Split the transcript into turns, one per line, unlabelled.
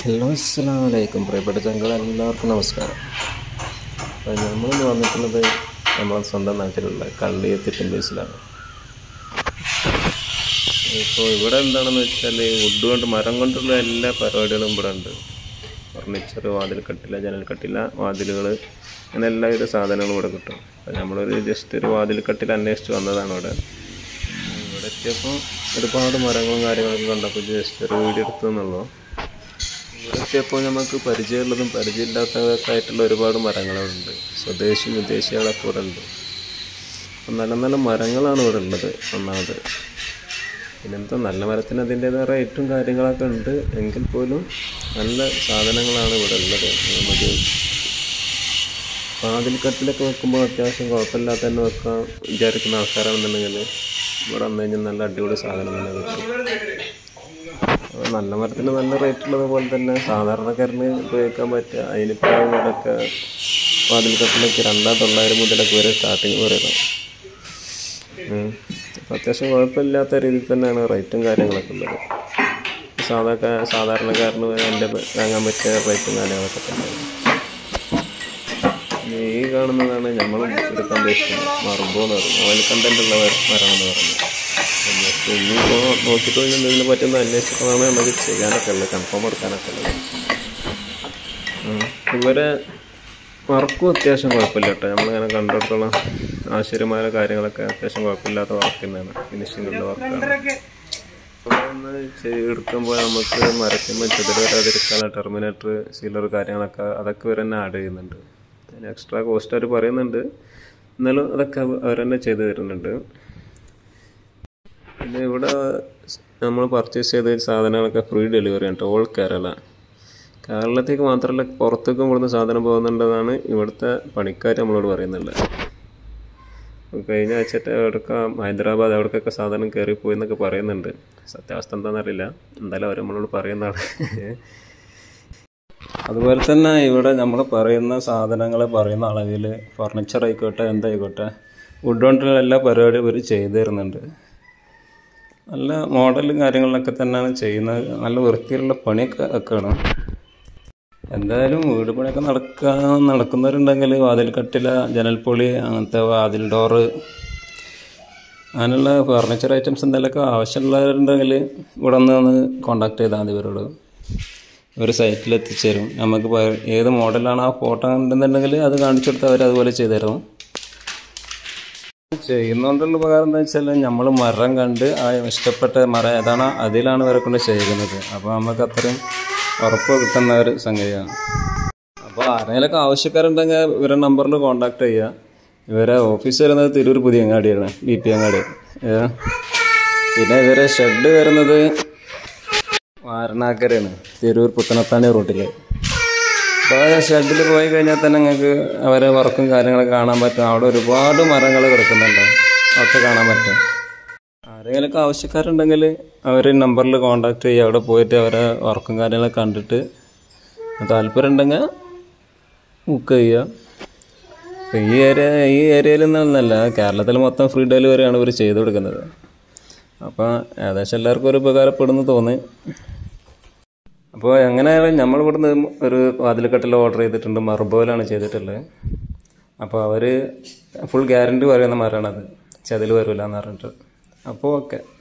Hello അസ്സലാമു അലൈക്കും പ്രിയപ്പെട്ട ചങ്കളെല്ലാവർക്കും നമസ്കാരം. അപ്പോൾ നമ്മളിന്ന് വന്നിട്ടുള്ളത് നമ്മളെ സ്വന്തം നാട്ടിലുള്ള കള്ളിയത്തിൻ്റെ ബേസിലാണ്. ഇപ്പോൾ ഇവിടെ എന്താണെന്ന് വെച്ചാൽ വുഡ് കൊണ്ട് മരം കൊണ്ടുള്ള എല്ലാ പരിപാടികളും ഇവിടെ ഉണ്ട്. ഫർണിച്ചർ, വാതിൽ കട്ടില, ജനൽ കട്ടില, വാതിലുകൾ, അങ്ങനെ എല്ലാവിധ സാധനങ്ങളും ഇവിടെ കിട്ടും. അപ്പോൾ നമ്മളൊരു ജസ്റ്റ് ഒരു വാതിൽ കട്ടില അന്വേഷിച്ച് വന്നതാണ് ഇവിടെ എത്തിയപ്പോൾ ഒരുപാട് മരങ്ങളും കാര്യങ്ങളൊക്കെ കണ്ടപ്പോൾ ജസ്റ്റ് ഒരു വീഡിയോ എടുത്തു എന്നുള്ളൂ. ഇവിടെ എത്തിയപ്പോൾ നമുക്ക് പരിചയമുള്ളതും പരിചയമില്ലാത്തതൊക്കെ ആയിട്ടുള്ള ഒരുപാട് മരങ്ങളുണ്ട്. സ്വദേശി വിദേശികളൊക്കെ ഇവിടെ ഉണ്ട്. അപ്പം നല്ല നല്ല മരങ്ങളാണ് ഇവിടെ ഉള്ളത്. ഒന്നാമത് പിന്നെന്താ, നല്ല മരത്തിന് അതിൻ്റേതായ റേറ്റും കാര്യങ്ങളൊക്കെ ഉണ്ട്. എങ്കിൽ പോലും നല്ല സാധനങ്ങളാണ് ഇവിടെ ഉള്ളത്. നമുക്ക് വാതിൽക്കട്ടിലൊക്കെ വെക്കുമ്പോൾ അത്യാവശ്യം കുഴപ്പമില്ലാത്ത തന്നെ വെക്കാൻ വിചാരിക്കുന്ന ആൾക്കാരാണെന്നുണ്ടെങ്കിൽ ഇവിടെ വന്നു കഴിഞ്ഞാൽ നല്ല അടിപൊളി സാധനം തന്നെ കിട്ടും. അപ്പോൾ നല്ല മരത്തിന് നല്ല റേറ്റുള്ളത് പോലെ തന്നെ സാധാരണക്കാരന് ഉപയോഗിക്കാൻ പറ്റുക അതിനിപ്പോൾ ഇവിടെയൊക്കെ വാതിൽക്കട്ടിലൊക്കെ 2,900 മുതലൊക്കെ വരെ സ്റ്റാർട്ടിങ് പറയുന്നത്. അപ്പോൾ അത്യാവശ്യം കുഴപ്പമില്ലാത്ത രീതിയിൽ തന്നെയാണ് റേറ്റും കാര്യങ്ങളൊക്കെ ഉള്ളത്. സാധാരണക്കാരന് എൻ്റെ വാങ്ങാൻ പറ്റിയ റേറ്റും കാര്യങ്ങളൊക്കെ തന്നെ. ഈ കാണുന്നതാണ് നമ്മൾ എടുക്കാൻ ഉദ്ദേശിക്കുന്നത് മർബോ എന്ന് പറയും. ഓയിൽ കണ്ടൻ്റ് ഉള്ള മരമെന്ന് പറയുന്നത്. ഇനിയിപ്പോൾ നോക്കിയിട്ട് ഇതിനെ പറ്റുന്ന അന്വേഷിച്ചിട്ടാണ് നമുക്ക് ചെയ്യാനൊക്കെ ഉള്ളത്, കൺഫേം എടുക്കാനൊക്കെ ഉള്ളത്. ഇവരെ വർക്കും അത്യാവശ്യം കുഴപ്പമില്ല കേട്ടോ. നമ്മളിങ്ങനെ കണ്ടിടത്തോളം ആശ്ചര്യമായ കാര്യങ്ങളൊക്കെ അത്യാവശ്യം കുഴപ്പമില്ലാത്ത വർക്ക് തന്നെയാണ്, ഫിനിഷിങ്ങുള്ള വർക്കാണ്. ഒന്ന് എടുക്കുമ്പോൾ നമുക്ക് മരക്കുമ്പോൾ ചെതിൽ വരാതിരിക്കാനുള്ള ടെർമിനേറ്റർ, സീലർ കാര്യങ്ങളൊക്കെ അതൊക്കെ ഇവർ തന്നെ ആഡ് ചെയ്യുന്നുണ്ട്. അതിന് എക്സ്ട്രാ കോസ്റ്റ് അവർ പറയുന്നുണ്ട്, എന്നാലും അതൊക്കെ അവർ തന്നെ ചെയ്ത് തരുന്നുണ്ട്. പിന്നെ ഇവിടെ നമ്മൾ പർച്ചേസ് ചെയ്ത സാധനങ്ങളൊക്കെ ഫ്രീ ഡെലിവറി ഉണ്ട്. ഓൾ കേരളത്തേക്ക് മാത്രമല്ല പുറത്തേക്കും ഇവിടുന്ന് സാധനം പോകുന്നുണ്ടെന്നാണ് ഇവിടുത്തെ പണിക്കാർ നമ്മളോട് പറയുന്നുള്ളത്. കഴിഞ്ഞ ആഴ്ചത്തെ എവിടെയൊക്കെ ഹൈദരാബാദ് എവിടേക്കൊക്കെ സാധനം കയറിപ്പോയി എന്നൊക്കെ പറയുന്നുണ്ട്. സത്യാവസ്ഥ എന്താണെന്നറിയില്ല, എന്തായാലും അവർ നമ്മളോട് പറയുന്നതാണ്. അതുപോലെ തന്നെ ഇവിടെ നമ്മൾ പറയുന്ന സാധനങ്ങൾ പറയുന്ന അളവിൽ ഫർണിച്ചർ ആയിക്കോട്ടെ എന്തായിക്കോട്ടെ വുഡ് കൊണ്ടുള്ള എല്ലാ പരിപാടിയും ഇവർ ചെയ്തു തരുന്നുണ്ട്. നല്ല മോഡലും കാര്യങ്ങളിലൊക്കെ തന്നെയാണ് ചെയ്യുന്നത്. നല്ല വൃത്തിയിലുള്ള പണിയൊക്കെ ഒക്കെയാണ്. എന്തായാലും വീട് പണിയൊക്കെ നടക്കുന്നവരുണ്ടെങ്കിൽ വാതിൽ കട്ടില, ജനൽപ്പൊളി, അങ്ങനത്തെ വാതിൽ ഡോറ്, അങ്ങനെയുള്ള ഫർണിച്ചർ ഐറ്റംസ് എന്തെങ്കിലുമൊക്കെ ആവശ്യമുള്ളവരുണ്ടെങ്കിൽ ഇവിടെ ഒന്ന് കോണ്ടാക്ട് ചെയ്താൽ മതി. ഇവരോട് ഒരു സൈറ്റിൽ എത്തിച്ചേരും. നമുക്ക് ഏത് മോഡലാണ് ആ ഫോട്ടോ ഉണ്ടെന്നുണ്ടെങ്കിൽ അത് കാണിച്ചു കൊടുത്താൽ അവർ അതുപോലെ ചെയ്തു തരും. ചെയ്യുന്നതുകൊണ്ടുള്ള ഉപകാരം എന്താ വെച്ചാൽ നമ്മൾ മരം കണ്ട് ആ ഇഷ്ടപ്പെട്ട മരം ഏതാണോ അതിലാണ് ഇവരെ കൊണ്ട് ചെയ്യുന്നത്. അപ്പോൾ നമുക്ക് അത്രയും ഉറപ്പ് കിട്ടുന്ന ഒരു സംഗതിയാണ്. അപ്പോൾ ആരെങ്കിലൊക്കെ ആവശ്യക്കാരുണ്ടെങ്കിൽ ഇവരുടെ നമ്പറിൽ കോണ്ടാക്ട് ചെയ്യുക. ഇവരെ ഓഫീസ് വരുന്നത് തിരൂർ പുതിയങ്ങാടിയാണ്, BP അങ്ങാടി. പിന്നെ ഇവരെ ഷെഡ് വരുന്നത് വാരണാക്കരയാണ്, തിരൂർ പുത്തനത്താണി റൂട്ടിൽ. അപ്പോൾ ഷെഡിൽ പോയി കഴിഞ്ഞാൽ തന്നെ നിങ്ങൾക്ക് അവരെ വർക്കും കാര്യങ്ങളൊക്കെ കാണാൻ പറ്റും. അവിടെ ഒരുപാട് മരങ്ങൾ കിടക്കുന്നുണ്ട്, ഒക്കെ കാണാൻ പറ്റും. ആരെങ്കിലുമൊക്കെ ആവശ്യക്കാരുണ്ടെങ്കിൽ അവർ നമ്പറിൽ കോണ്ടാക്ട് ചെയ്യുക. അവിടെ പോയിട്ട് അവരെ വർക്കും കാര്യങ്ങളൊക്കെ കണ്ടിട്ട് താല്പര്യം ഉണ്ടെങ്കിൽ ബുക്ക് ചെയ്യുക. അപ്പോൾ ഈ ഏരിയയിൽ നിന്നല്ല, കേരളത്തിൽ മൊത്തം ഫ്രീ ഡെലിവറിയാണ് ഇവർ ചെയ്ത് കൊടുക്കുന്നത്. അപ്പോൾ ഏകദേശം എല്ലാവർക്കും ഒരു ഉപകാരപ്പെടുന്നു തോന്നി. അപ്പോൾ എങ്ങനെയായാലും നമ്മളിവിടുന്ന് ഒരു വാതിൽക്കട്ടിൽ ഓർഡർ ചെയ്തിട്ടുണ്ട്, മർബോയിലാണ് ചെയ്തിട്ടുള്ളത്. അപ്പോൾ അവർ ഫുൾ ഗ്യാരണ്ടി പറയുന്ന മരമാണത്, ചതിൽ വരില്ല എന്ന് പറഞ്ഞിട്ട്. അപ്പോൾ ഓക്കെ.